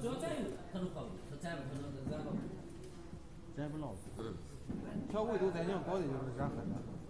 主要在于它的高度，它摘不可能是摘不。 摘不牢。调味度再想高的就是染黑的。